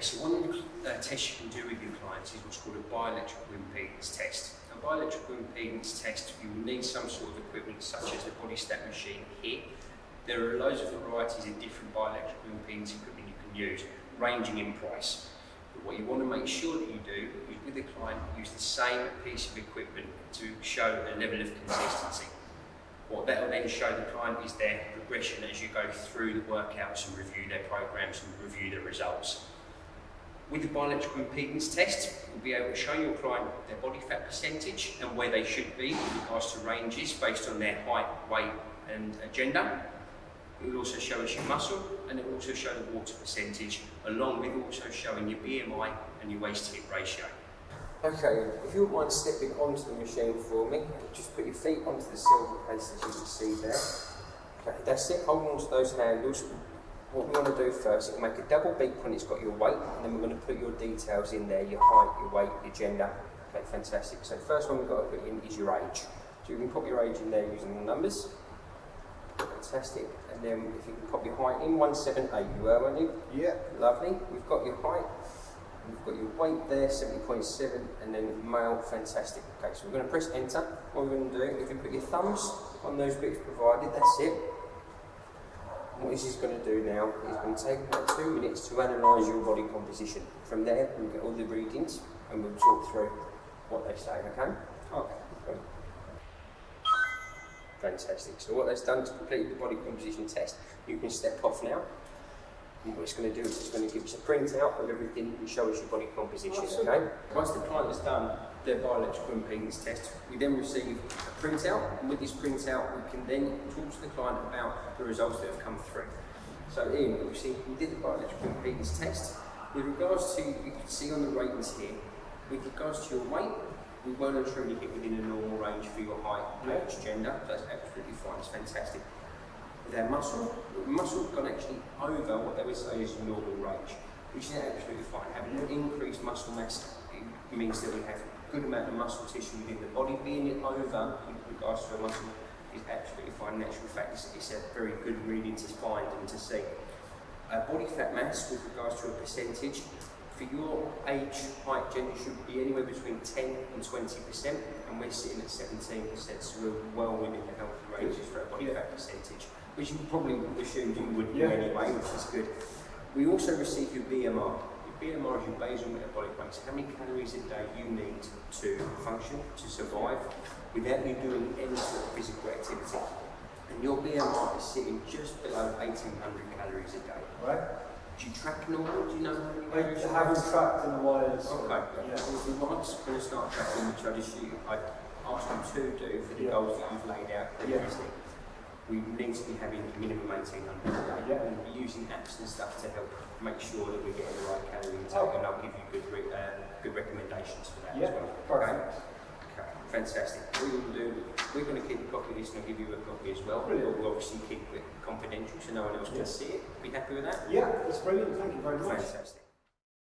Okay, so one of the tests you can do with your clients is what's called a bioelectrical impedance test. A bioelectrical impedance test, you will need some sort of equipment such as the body stat machine here. There are loads of varieties of different bioelectrical impedance equipment you can use, ranging in price. But what you want to make sure that you do is with the client use the same piece of equipment to show a level of consistency. What that will then show the client is their progression as you go through the workouts and review their programs and review the results. With the bioelectrical impedance test, you'll be able to show your client their body fat percentage and where they should be with regards to ranges based on their height, weight and gender. It will also show us your muscle, and it will also show the water percentage, along with also showing your BMI and your waist to hip ratio. Okay, if you wouldn't mind stepping onto the machine for me, just put your feet onto the silver plates as you can see there. Okay, that's it, hold on to those handles. What we want to do first is make a double beep when it's got your weight, and then we're going to put your details in there, your height, your weight, your gender. Okay, fantastic. So the first one we've got to put in is your age. So you can pop your age in there using the numbers. Fantastic. And then if you can pop your height in, 178 you were, weren't you? Yeah. Lovely. We've got your height. We've got your weight there, 70.7, and then male, fantastic. Okay, so we're going to press enter. What we're going to do, if you put your thumbs on those bits provided, that's it. And what this is going to do now is going to take about 2 minutes to analyse your body composition. From there, we'll get all the readings and we'll talk through what they say, okay? Okay. Fantastic. So what that's done to complete the body composition test, you can step off now. And what it's going to do is it's going to give us a printout of everything and show us your body composition, okay? Once the client has done their bioelectrical impedance test, we then receive a printout, and with this printout we can then talk to the client about the results that have come through. So Ian, obviously we did the bioelectrical impedance test. With regards to, you can see on the ratings here, with regards to your weight, we well and truly hit within a normal range for your height, age, gender, so that's absolutely fine, it's fantastic. Their muscle gone actually over what they would say is normal range, which is absolutely fine. Having an increased muscle mass means that we have a good amount of muscle tissue within the body. Being it over in regards to a muscle is absolutely fine. In actual fact, it's a very good reading to find and to see. Body fat mass with regards to a percentage, for your age, height, gender should be anywhere between 10 and 20%, and we're sitting at 17%, so we're well within the healthy ranges for a body fat percentage, which you probably assumed you would do anyway, which is good. We also receive your BMR. Your BMR is your basal metabolic rate, so how many calories a day you need to function, to survive, without you doing any sort of physical activity. And your BMR is sitting just below 1,800 calories a day. Right. Do you track normal? Do you know how many calories? I haven't tracked in a while. So okay. Yeah. Well, if we want to start tracking, which I'd ask you to do for the goals that you've laid out previously, we need to be having a minimum 1,800 a day, and we'll be using apps and stuff to help make sure that we're getting the right calorie intake, and I'll give you good recommendations for that as well. Perfect. Okay, fantastic. What we will do, we're going to keep a copy of this and I'll give you a copy as well. Brilliant. But we'll obviously keep it confidential so no one else can see it. Be happy with that? Yeah, that's brilliant. Thank you very much. Fantastic.